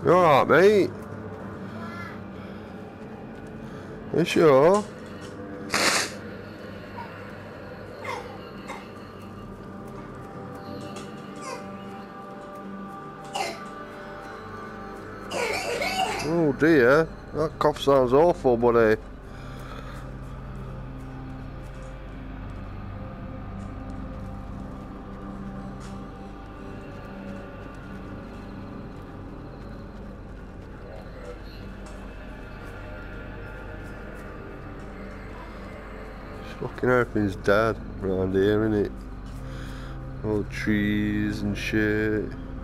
You alright, mate? You sure? Oh dear, that cough sounds awful, buddy. Fucking everything's dead around here, innit? All trees and shit.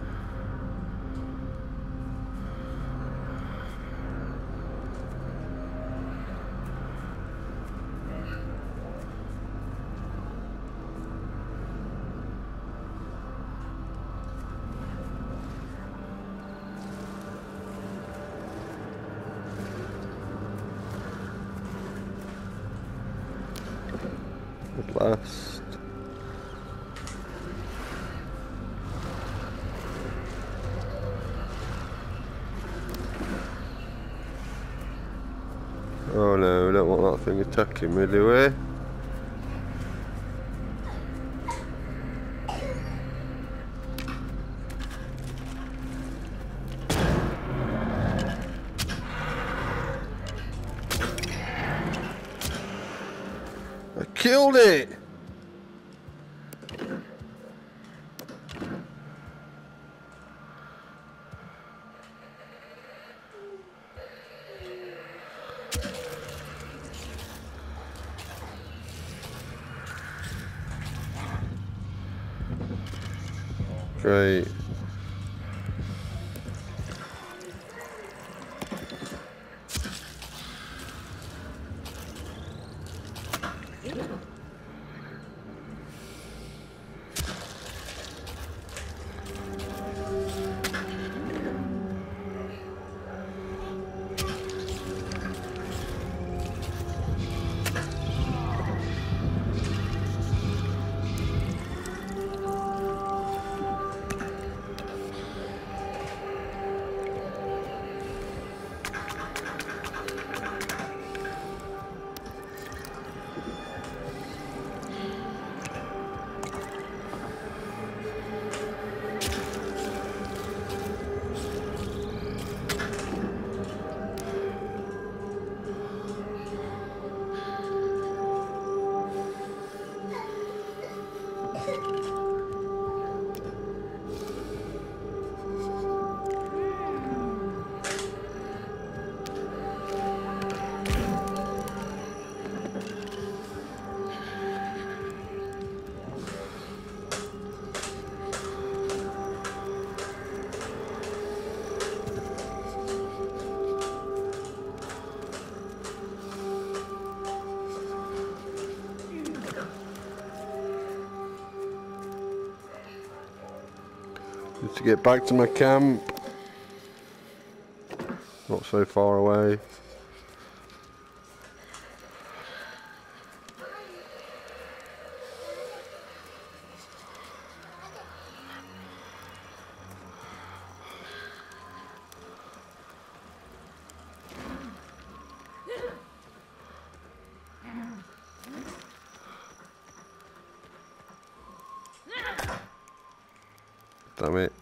At last. Oh no, we don't want that thing attacking me, do we? I killed it! Great. Need to get back to my camp. Not so far away. Damn it.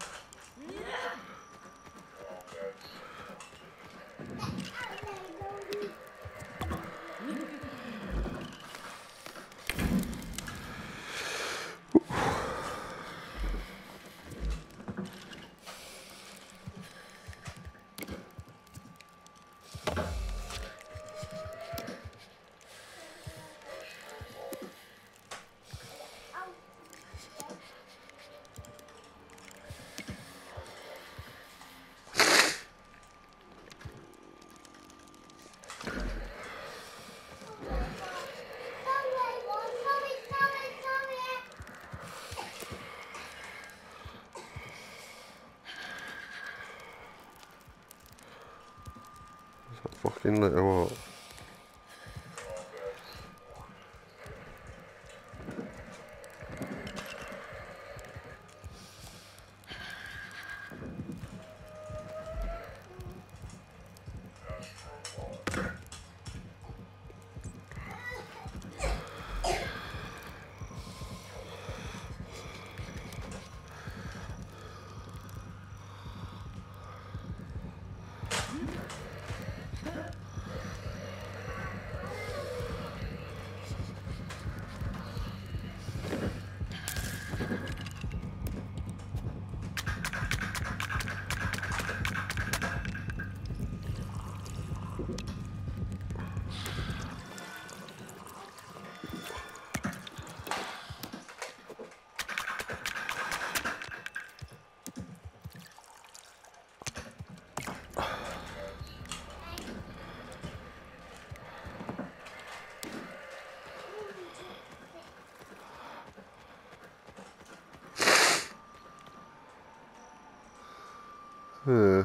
Fucking little what? Yeah.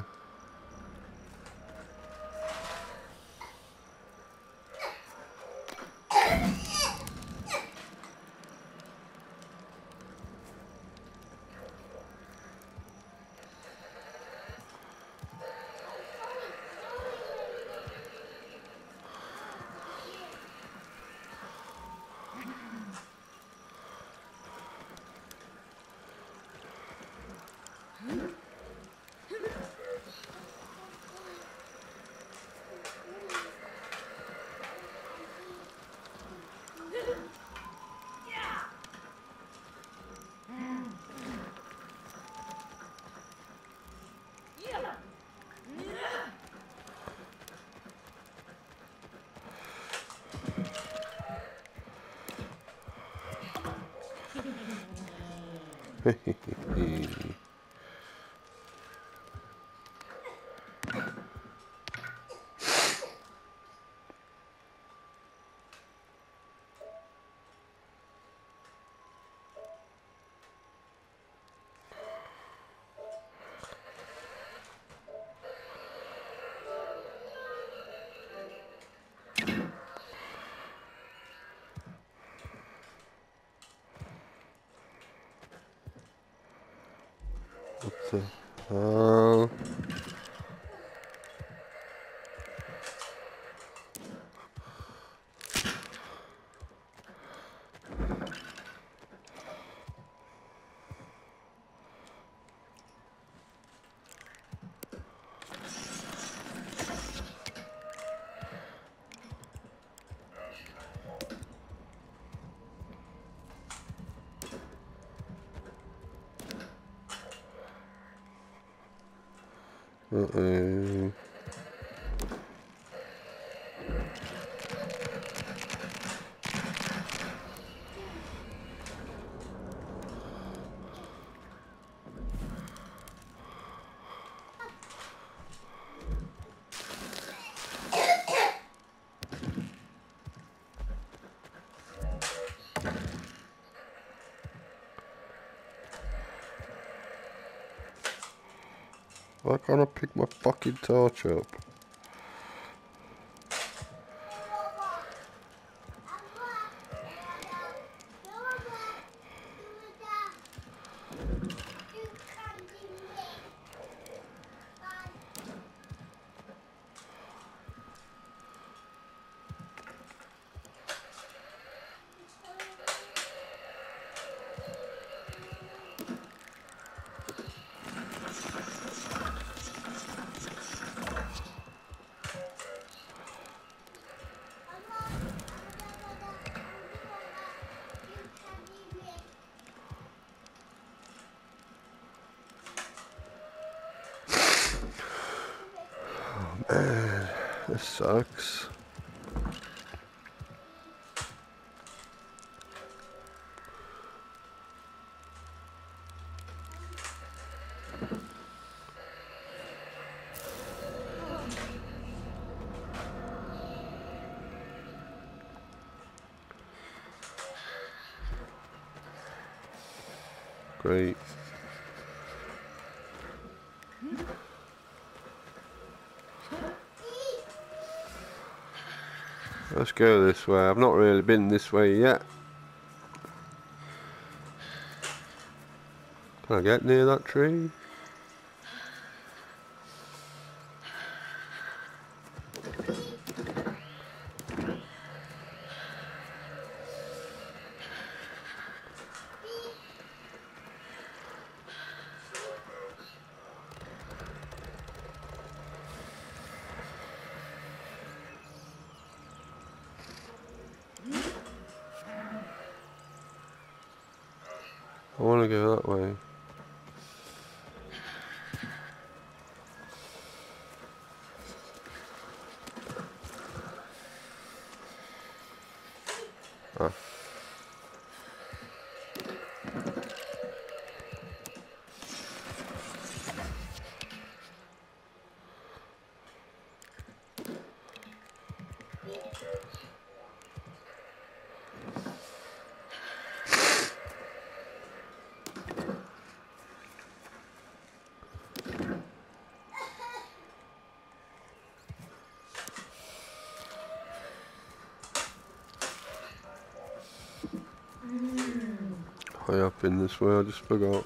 What's that? Uh-oh. Why can't I pick my fucking torch up? Man, this sucks. Great. Let's go this way. I've not really been this way yet. Can I get near that tree? I want to go that way. Ah. I have been this way, I just forgot.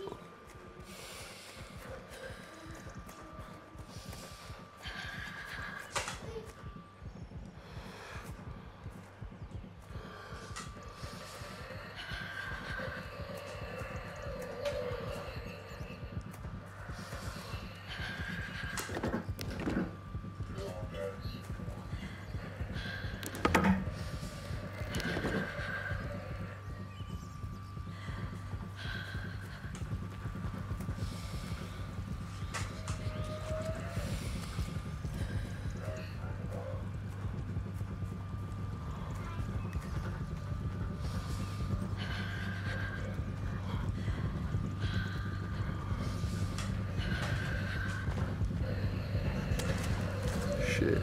Shit.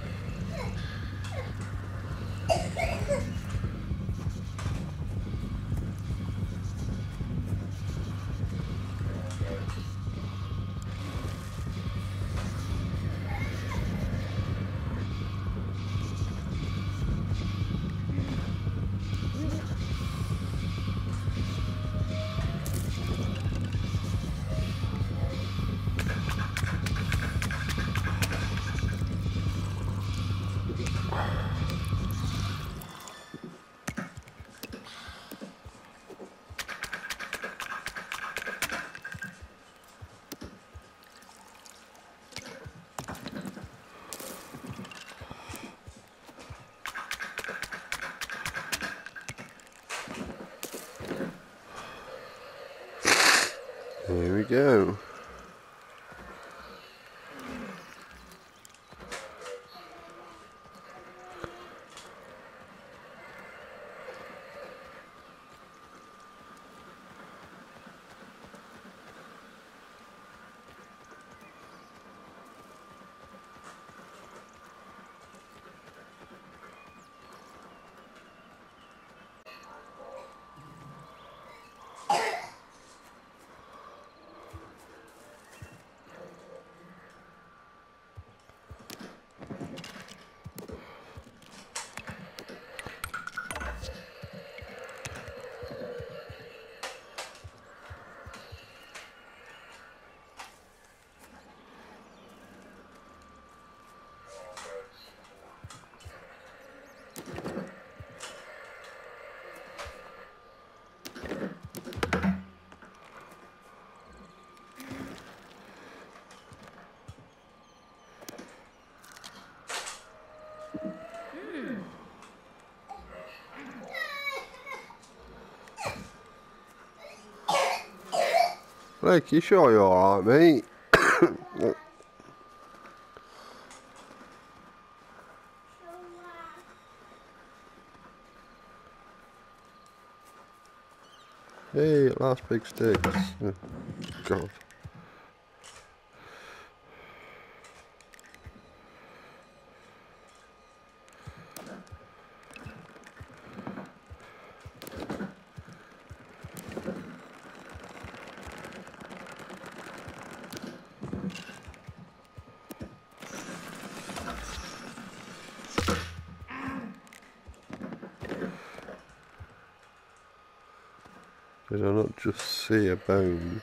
Here we go. Blake, you sure you're alright, mate? Hey, at last big sticks. Oh, God. Did I not just see a bone?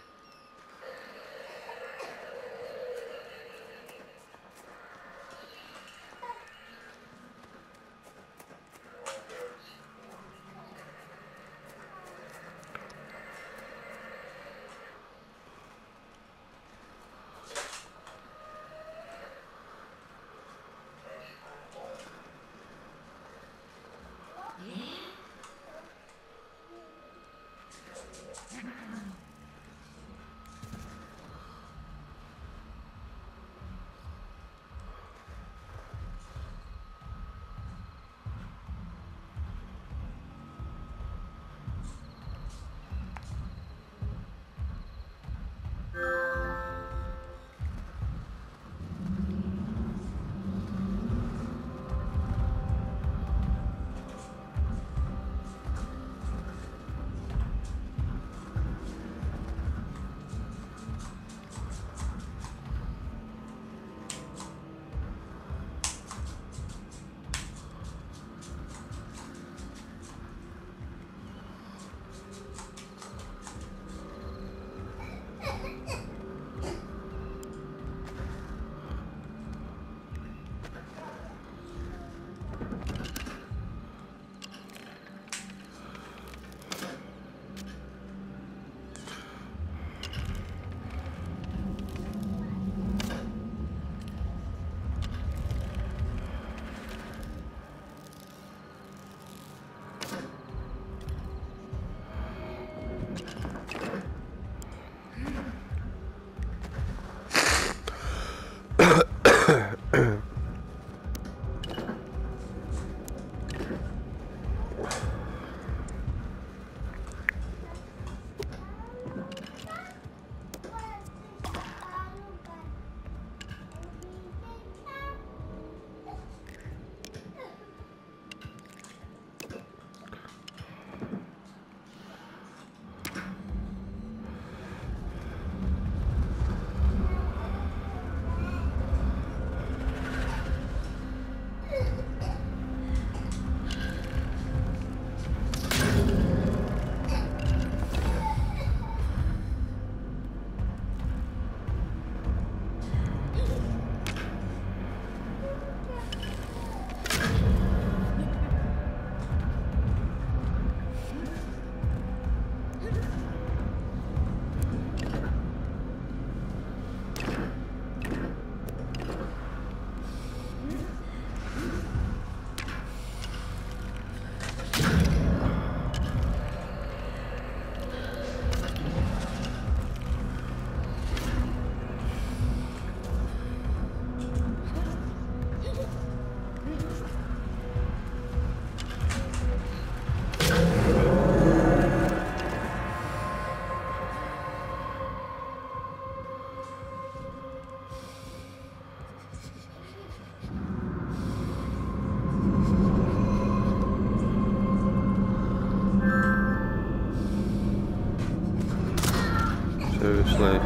obviously.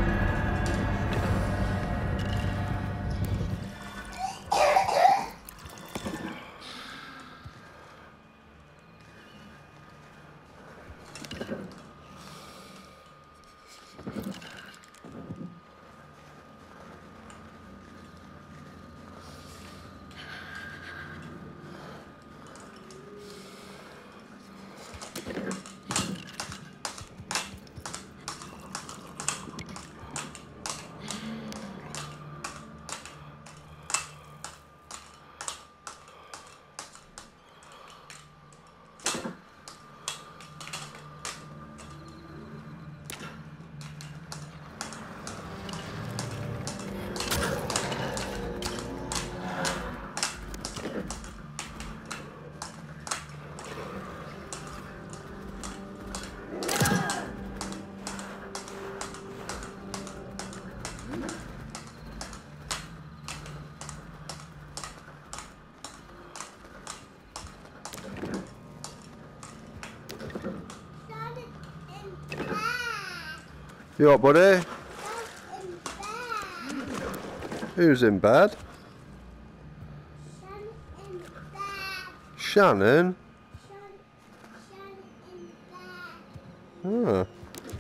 You up, buddy? Who's in bed? Shannon? Oh.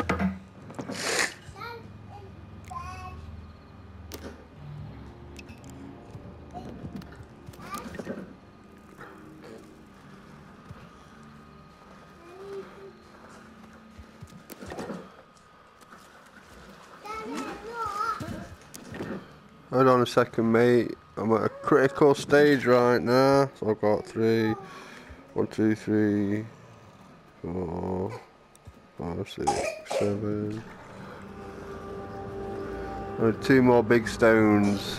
Hold on a second, mate. I'm at a critical stage right now. So I've got 1, 2, 3, 4, 5, 6, 7. And 2 more big stones.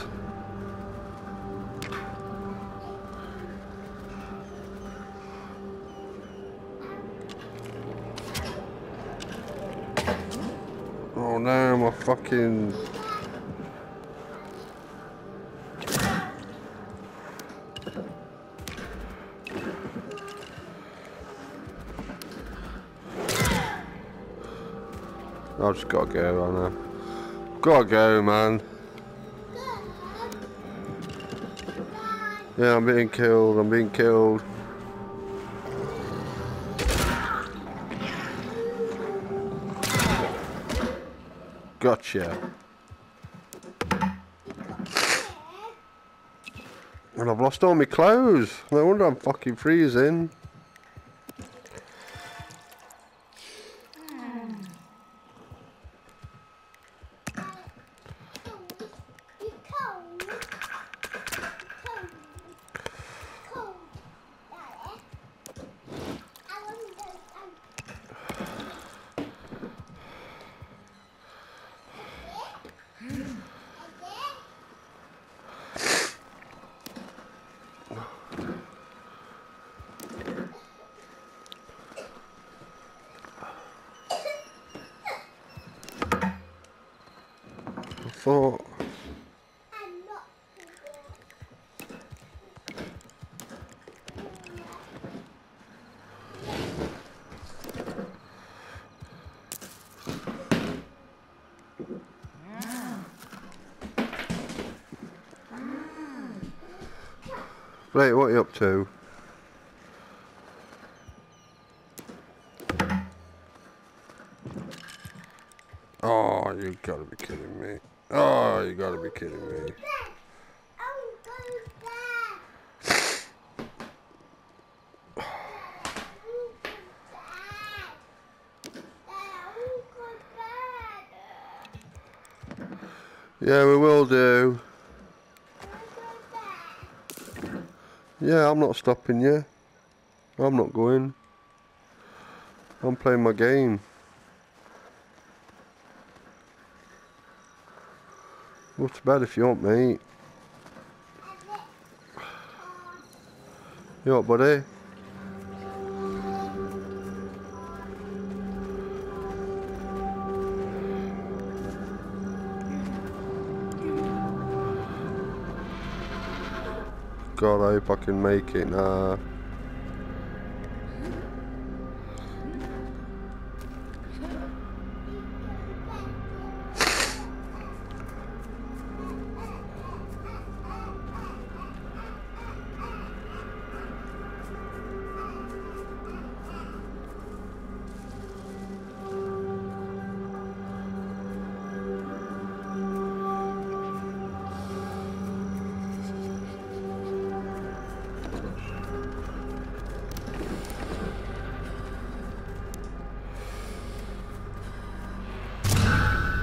Oh no, my fucking... I've just got to go, I know. Gotta go, man. Yeah, I'm being killed, I'm being killed. Gotcha. And I've lost all my clothes. No wonder I'm fucking freezing. Thought. Right, what are you up to? Oh, you gotta be kidding me. Oh, you gotta be kidding me. Yeah, we will do. Yeah, I'm not stopping you. I'm not going. I'm playing my game. Go to bed if you want, mate. You what, buddy? God, I hope I can make it now.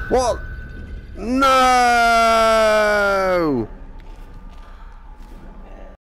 What? No!